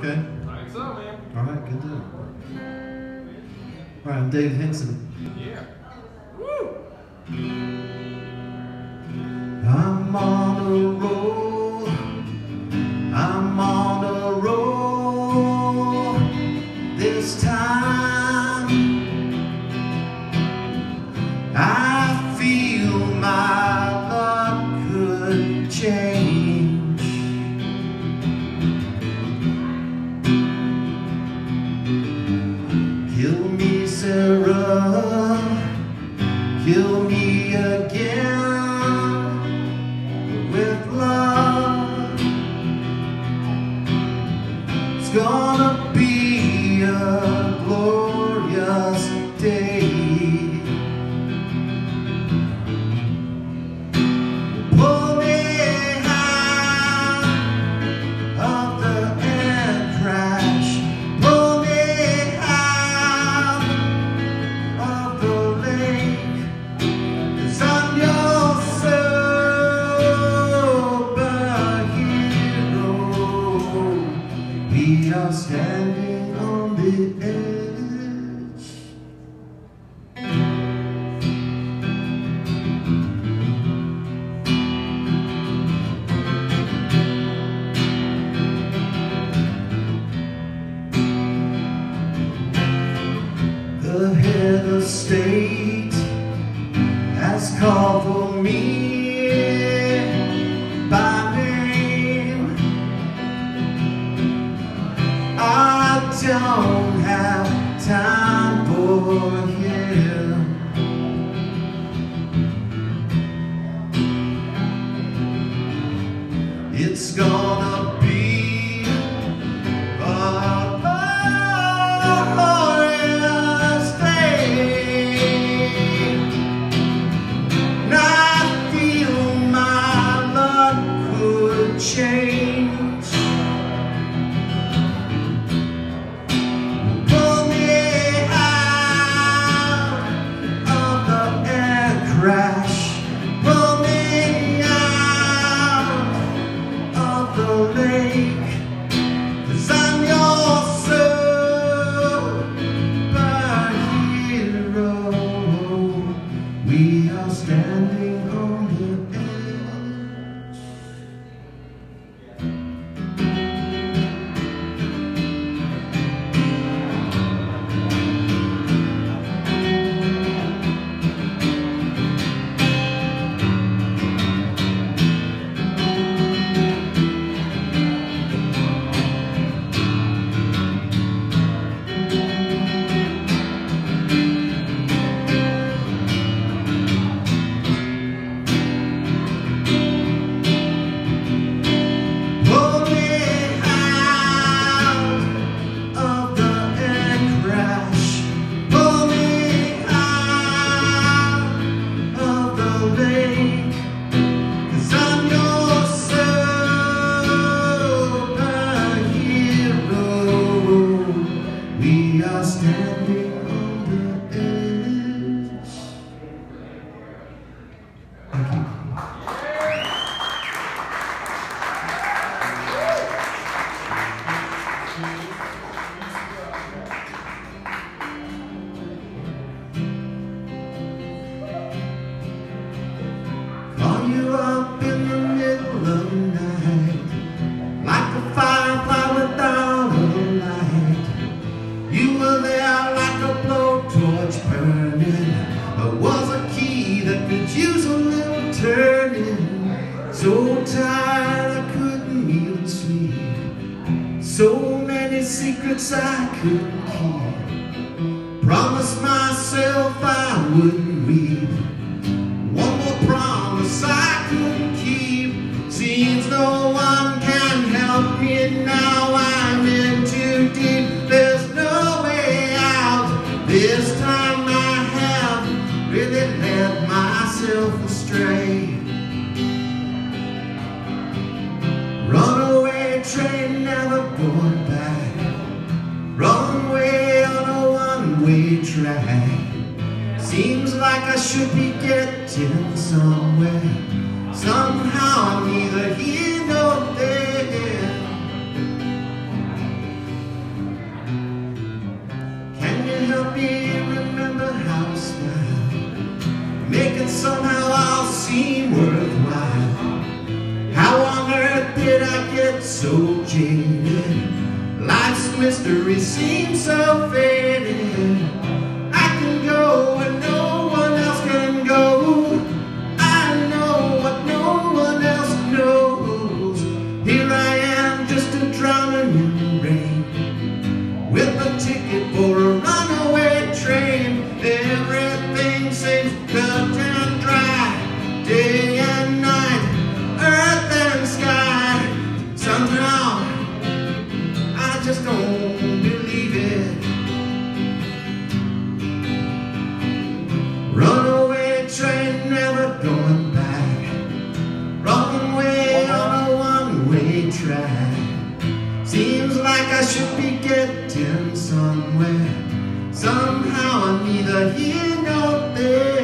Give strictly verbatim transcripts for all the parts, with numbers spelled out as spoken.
okay? I think so, man. All right, good deal. All right, I'm Dave Hinson. Yeah. Woo! I'm on a roll. I'm on a roll this time. I feel my luck could change. Kill me, Sarah. Kill me again with love. It's gonna be a glorious day. Pull me out of the air crash. Pull me out of the lake. 'Cause I'm your superhero. We are standing on the edge. The head of state has called for me by name. I don't have time for him. It's gonna be a glorious day. And I feel my luck could change. Pull me out of the air crash. Pull me out of the lake. 'Cause I'm your superhero. We are standing on the edge. Pull me out of the air crash. Pull me out of the lake. 'Cause I'm your superhero. We are standing on the edge. Thank you. Call you up in the middle of the night, like a firefly without a light. You were there like a blowtorch burning. There was a key that could use a little turning. So tired I couldn't even sleep. So many secrets I couldn't keep. Promised myself I wouldn't weep. One more promise I couldn't keep. Seems no one can help me now. I'm in too deep. There's no way out. This time I have really led myself astray. Runaway train never going back. Runaway on a one-way track. Seems like I should be getting somewhere. Somehow I'm neither here nor there. help me remember how to smile. Make it somehow all seem worthwhile. How on earth did I get so jaded? Life's mystery seems so faded. I can go where no one else can go. I know what no one else knows. Here I am, just a drowning in the rain, with a ticket for a runaway train. Everything seems cut and dry, day and night, earth and sky. Somehow I just don't believe it. Runaway train, never going back. Wrong way on a one-way track. Seems like I should be getting somewhere. Somehow I'm neither here nor there.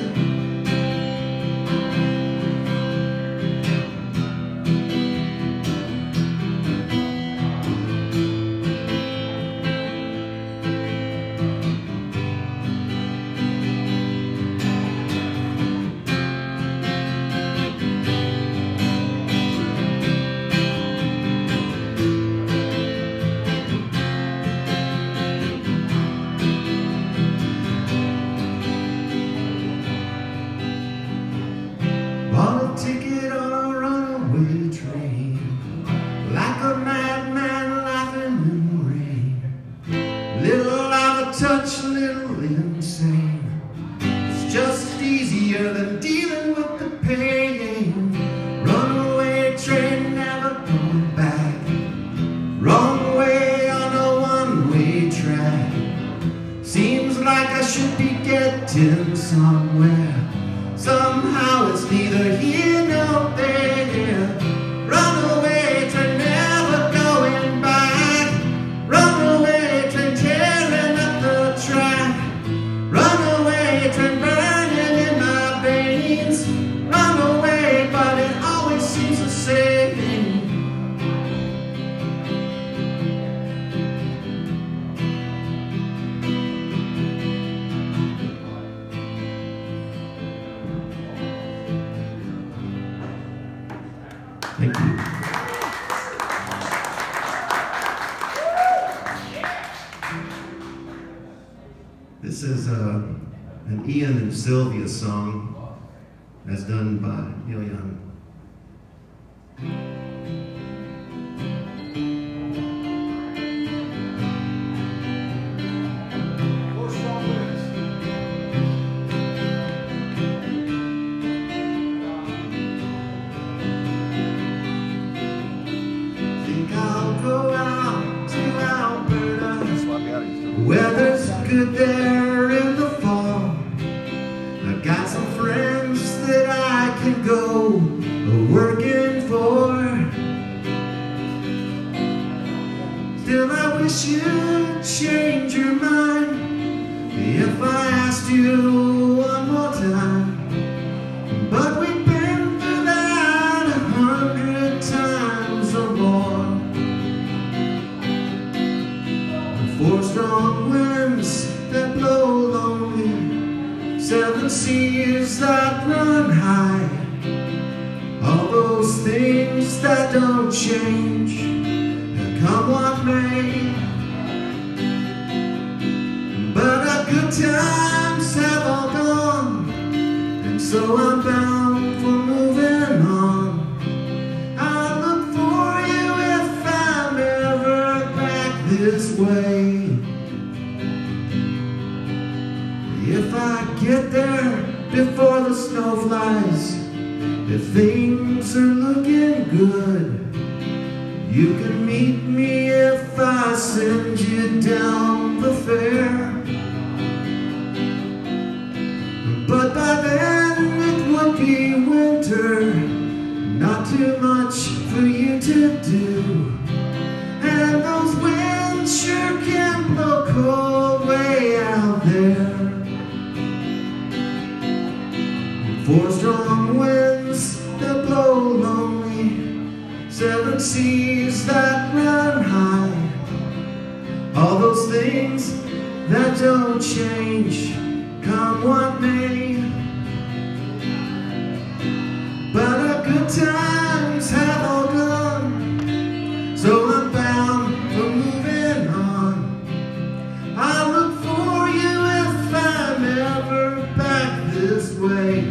Bought a ticket on a runaway train, like a madman laughing in the rain. Little out of touch, little insane. It's just easier than dealing with the pain. Runaway train, never going back. Wrong way on a one-way track. Seems like I should be getting somewhere. Somehow it's neither here nor there. Runaway train, never going back. Runaway train, tearing up the track. Runaway train, burning in my veins. Runaway, but it always seems the same. Thank you. This is uh, an Ian and Sylvia song that's done by Neil Young. Weather's good there in the fall. I've got some friends that I can go working for. Still I wish you'd change your mind if I asked you one more time. But we've been through that a hundred times or more. Four strong winds that blow lonely, seven seas that run high. All those things that don't change, come what may. But our good times have all gone, and so I'm bound for moving on. I'll look for you if I'm ever back this way. If I get there before the snow flies, if things are looking good, you can meet me if I send you down the fair. But by then it would be winter, not too much for you to do. And those winds sure can blow cold way out there. Four strong winds that blow lonely, seven seas that run high. All those things that don't change, come what may. But our good times have all gone, so I'm bound for moving on. I look for you if I'm ever back this way.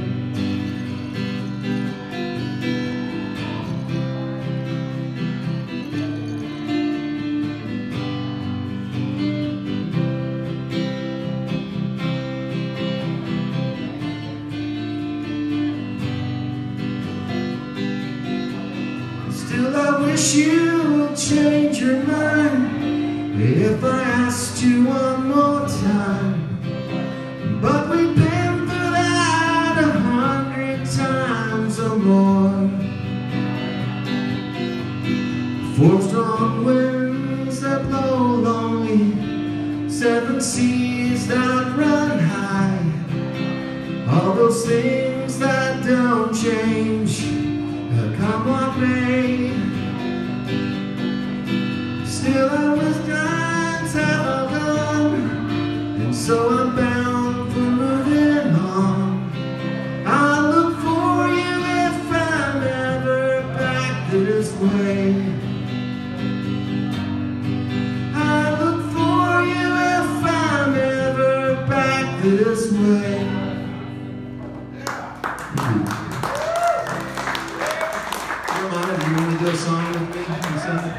Still I wish you would change your mind if I asked you one more time. But we've been through that a hundred times or more. Four strong winds that blow lonely, seven seas that run high. All those things that don't change, come what may. Still our wisdoms have all gone, and so I'm bound for moving on. I look for you if I'm ever back this way. I look for you if I'm ever back this way. You want to do a song with me? Hinson?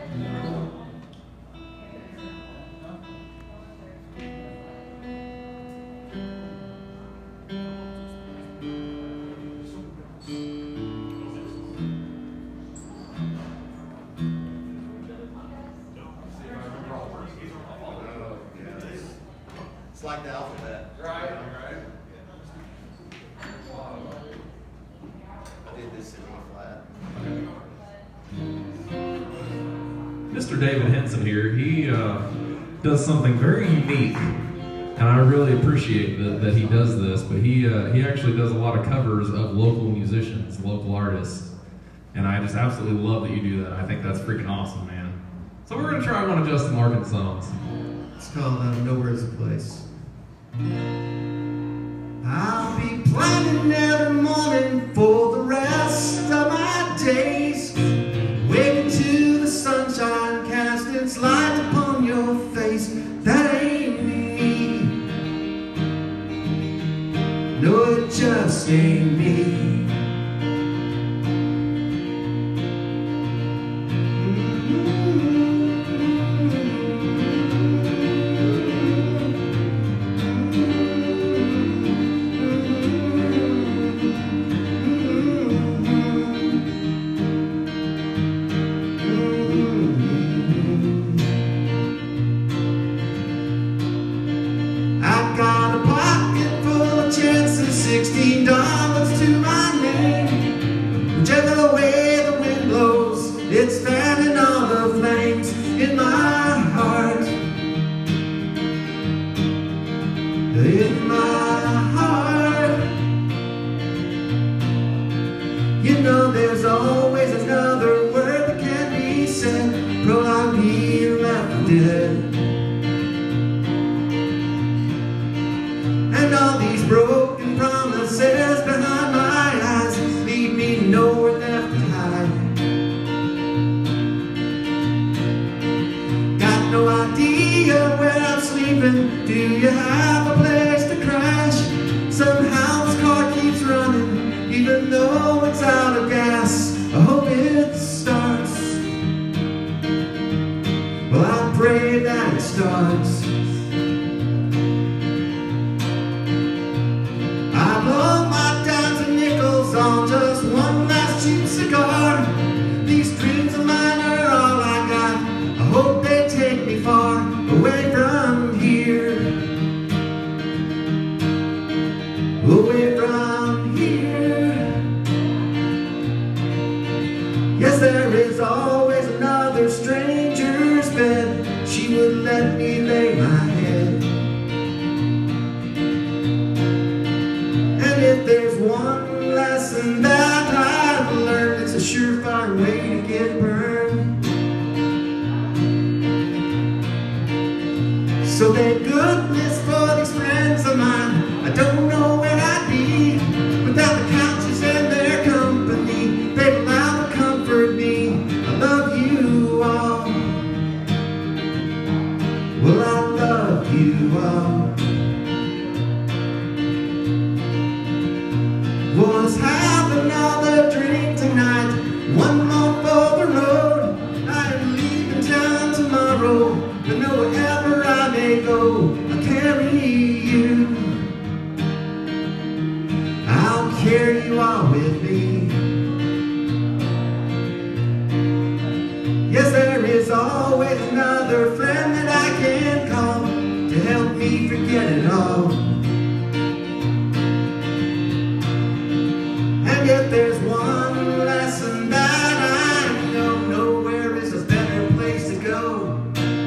It's like the alphabet. Right, right. I did this in E flat. Mister David Hinson here, he uh, does something very unique, and I really appreciate that, that he does this, but he uh, he actually does a lot of covers of local musicians, local artists, and I just absolutely love that you do that. I think that's freaking awesome, man. So we're going to try one of Justin Larkin's songs. It's called uh, Nowhere's a Place. I'll be planning every morning for the rest of my days, waking to the sunshine casting its light upon your face. That ain't me. No, it just ain't me. Sixteen dollars to my name. Whichever way the wind blows, it's fanning all the flames in my heart. In my heart. You know there's always another word that can be said, prolonged being left dead. And all these broken promises behind my eyes leave me nowhere left to hide. Got no idea where I'm sleeping. Do you have a place to crash? Somehow this car keeps running, even though it's out of gas. I hope it starts. Well, I pray that it starts. I blow my dimes and nickels on just one last cheap cigar. These dreams of mine are all I got. I hope they take me far away from here. Away from here. Yes, there is always another stranger's bed. She would let me lay my head. If there's one lesson that I've learned, it's a surefire way to get burned. So thank goodness for these friends of mine. I don't know where I'd be without the couches and their company. They allow to comfort me. I love you all. Well, I love you all. Well, let's have another drink tonight. One more for the road. I am leaving town tomorrow, but know wherever I may go, I'll carry you. I'll carry you all with me. Yes, there is always another friend that I can call to help me forget it all. And yet there's one lesson that I know, nowhere is a better place to go.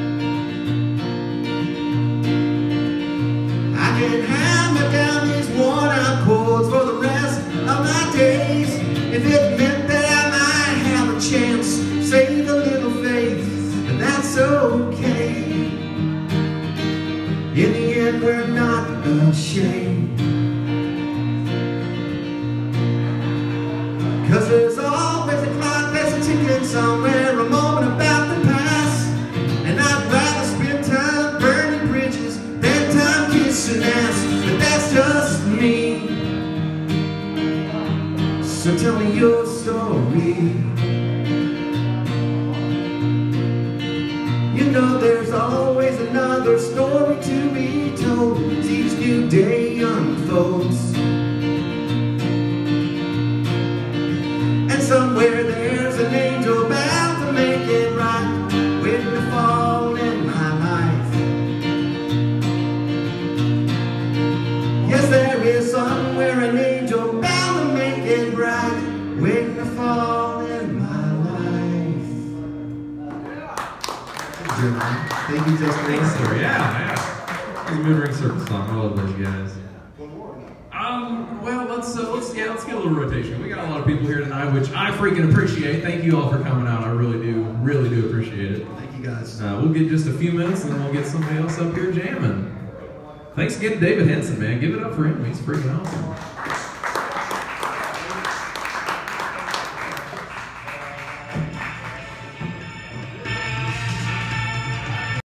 I can hammer down these worn out chords for the rest of my days, if it meant that I might have a chance, save a little faith, and that's okay. In the end, we're not ashamed. Cause there's always a clock that's ticking somewhere, a moment about to pass. And I'd rather spend time burning bridges than time kissing ass. But that's just me. So tell me your story. You know there's always another story to be told as each new day unfolds. Somewhere there's an angel bound to make it right, waiting to fall in my life. Yes, there is somewhere an angel bound to make it right, waiting to fall in my life. Thank you, Justin. Thanks, sir. Yeah, yeah. It's a Moon Ring Circus song. I love those guys. Um, well, let's uh, let's yeah, let's get a little rotation. We got a lot of people here tonight, which I freaking appreciate. Thank you all for coming out. I really do, really do appreciate it. Thank you, guys. Uh, we'll get just a few minutes, and then we'll get somebody else up here jamming. Thanks again to David Hinson, man. Give it up for him. He's freaking awesome.